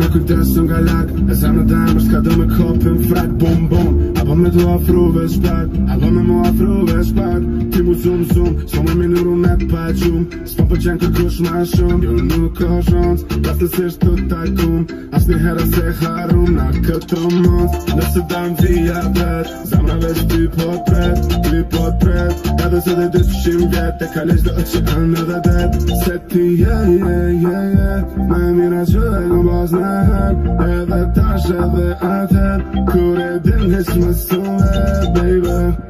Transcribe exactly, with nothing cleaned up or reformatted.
kujdes som galak E zemra dem është ka do me kopin frak bum bum Apo me tu afrove shpak Apo me mu afrove shpak Ti mu zoom zoom S'po me minuru net pa e qum S'po për qenë kërkush ma shumë Jo nuk o shans Rastësisht të tajkum As një herë se harum Na këtë mos Nëse dam vija vet Zemra veç ty pot pret Ty pot pret Edhe se dhe dyshim vjet E ka lesh do që anë edhe det Se ti je je je je Me mira që e kom bas në her Edhe tash edhe atër Kur e din heq më suve baby